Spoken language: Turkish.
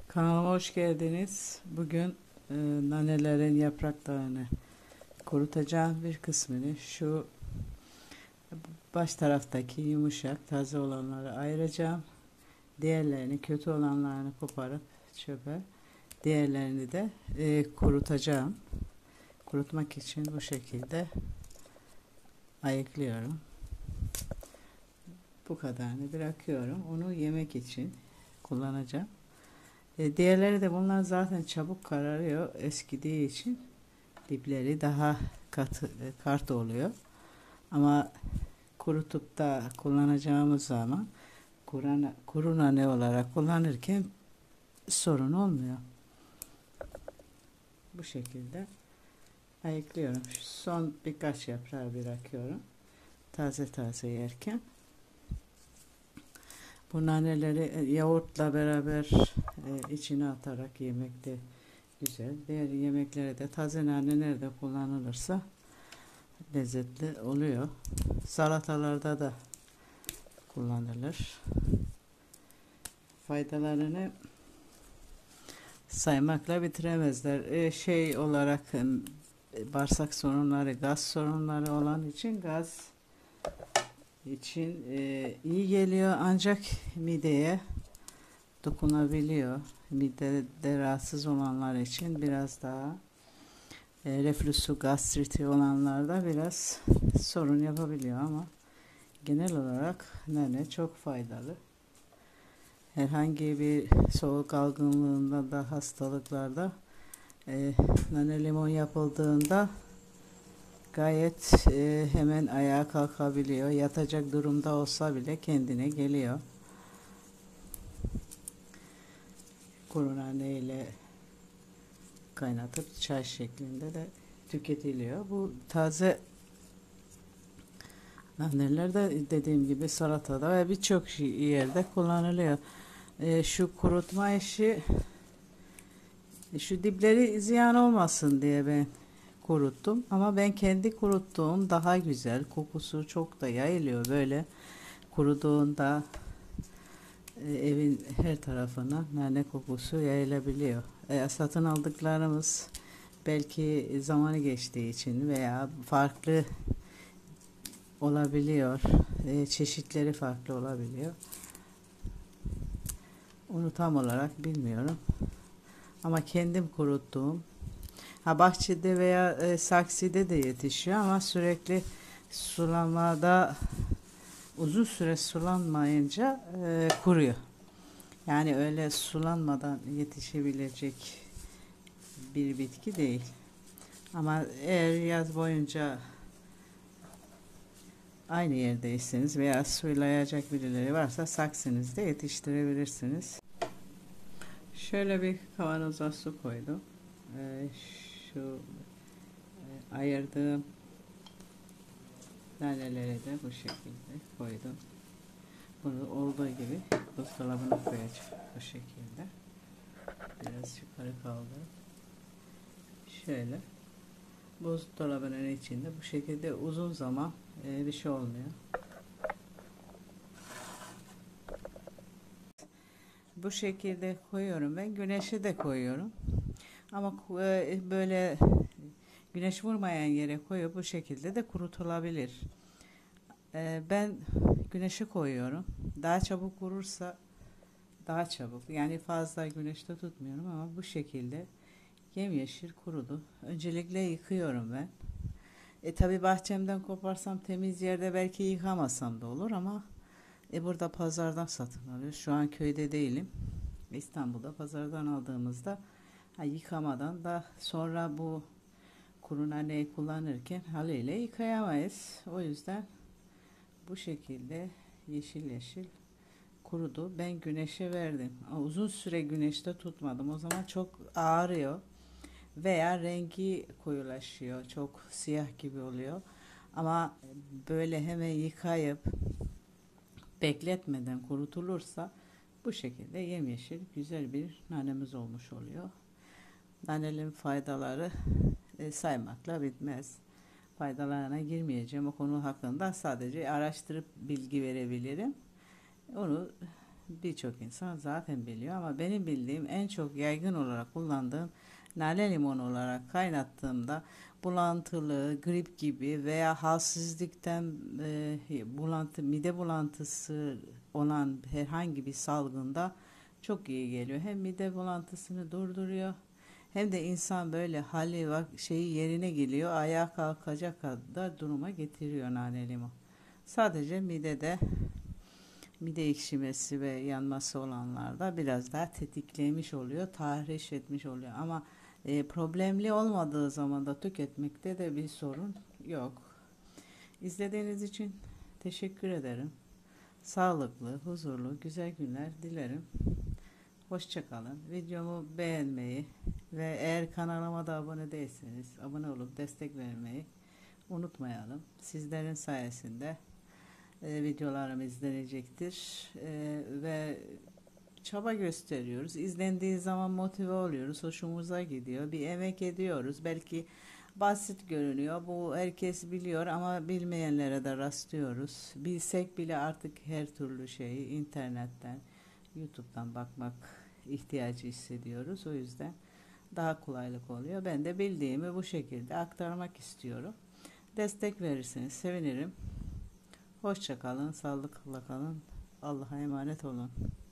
Kanalıma hoş geldiniz. Bugün nanelerin yapraklarını kurutacağım, bir kısmını şu baş taraftaki yumuşak taze olanları ayıracağım. Diğerlerini, kötü olanlarını koparıp çöpe, diğerlerini de kurutacağım. Kurutmak için bu şekilde ayıklıyorum. Bu kadarını bırakıyorum. Onu yemek için kullanacağım. Diğerleri de, bunlar zaten çabuk kararıyor eskidiği için dipleri daha kart oluyor. Ama kurutup da kullanacağımız zaman kuru nane olarak kullanırken sorun olmuyor. Bu şekilde ayıklıyorum. Şu son birkaç yaprağı bırakıyorum. Taze taze yerken. Bu naneleri yoğurtla beraber içine atarak yemekte güzel. Diğer yemeklere de taze nane nerede kullanılırsa lezzetli oluyor. Salatalarda da kullanılır. Faydalarını saymakla bitiremezler. Şey olarak bağırsak sorunları, gaz sorunları olan için iyi geliyor, ancak mideye dokunabiliyor. Midede rahatsız olanlar için biraz daha reflüsü, gastriti olanlarda biraz sorun yapabiliyor ama genel olarak nane çok faydalı. Herhangi bir soğuk algınlığında da, hastalıklarda nane limon yapıldığında gayet hemen ayağa kalkabiliyor. Yatacak durumda olsa bile kendine geliyor. Kuru nane ile kaynatıp çay şeklinde de tüketiliyor. Bu taze naneler de dediğim gibi salatada ve birçok yerde kullanılıyor. Şu kurutma işi, şu dipleri ziyan olmasın diye ben kuruttum. Ama ben kendi kuruttuğum daha güzel. Kokusu çok da yayılıyor böyle. Kuruduğunda evin her tarafına nane kokusu yayılabiliyor. Satın aldıklarımız belki zamanı geçtiği için veya farklı olabiliyor. Çeşitleri farklı olabiliyor. Onu tam olarak bilmiyorum. Ama kendim kuruttuğum, bahçede veya sakside de yetişiyor ama sürekli sulamada uzun süre sulanmayınca kuruyor. Yani öyle sulanmadan yetişebilecek bir bitki değil. Ama eğer yaz boyunca aynı yerdeyseniz veya sulayacak birileri varsa saksınızda yetiştirebilirsiniz. Şöyle bir kavanoza su koydum. Şu ayırdığım naneleri de bu şekilde koydum. Bunu olduğu gibi buzdolabına koyacağım bu şekilde. Biraz yukarı kaldı. Şöyle buzdolabının içinde bu şekilde uzun zaman bir şey olmuyor. Bu şekilde koyuyorum, ben güneşe de koyuyorum. Ama böyle güneş vurmayan yere koyup bu şekilde de kurutulabilir. Ben güneşe koyuyorum. Daha çabuk kurursa daha çabuk. Yani fazla güneşte tutmuyorum ama bu şekilde yemyeşil kurudu. Öncelikle yıkıyorum ben. Tabi bahçemden koparsam temiz yerde belki yıkamasam da olur ama burada pazardan satın alıyoruz. Şu an köyde değilim. İstanbul'da pazardan aldığımızda yıkamadan da sonra bu kuru naneyi kullanırken haliyle yıkayamayız. O yüzden bu şekilde yeşil yeşil kurudu. Ben güneşe verdim. Uzun süre güneşte tutmadım. O zaman çok ağrıyor veya rengi koyulaşıyor. Çok siyah gibi oluyor. Ama böyle hemen yıkayıp bekletmeden kurutulursa bu şekilde yemyeşil güzel bir nanemiz olmuş oluyor. Nanelerin faydaları saymakla bitmez. Faydalarına girmeyeceğim. O konu hakkında sadece araştırıp bilgi verebilirim. Onu birçok insan zaten biliyor ama benim bildiğim en çok yaygın olarak kullandığım nane limonu olarak kaynattığımda bulantılı, grip gibi veya halsizlikten mide bulantısı olan herhangi bir salgında çok iyi geliyor. Hem mide bulantısını durduruyor hem de insan böyle hali şeyi yerine geliyor, ayağa kalkacak kadar duruma getiriyor nane limon. Sadece mide ekşimesi ve yanması olanlarda biraz daha tetiklemiş oluyor, tahriş etmiş oluyor. Ama problemli olmadığı zaman da tüketmekte de bir sorun yok. İzlediğiniz için teşekkür ederim. Sağlıklı, huzurlu, güzel günler dilerim. Hoşça kalın. Videomu beğenmeyi ve eğer kanalıma da abone değilseniz abone olup destek vermeyi unutmayalım. Sizlerin sayesinde videolarım izlenecektir ve çaba gösteriyoruz. İzlendiği zaman motive oluyoruz. Hoşumuza gidiyor. Bir emek ediyoruz. Belki basit görünüyor. Bu herkes biliyor ama bilmeyenlere de rastlıyoruz. Bilsek bile artık her türlü şeyi internetten, YouTube'dan bakmak ihtiyacı hissediyoruz. O yüzden daha kolaylık oluyor. Ben de bildiğimi bu şekilde aktarmak istiyorum. Destek verirseniz sevinirim. Hoşça kalın, sağlıkla kalın. Allah'a emanet olun.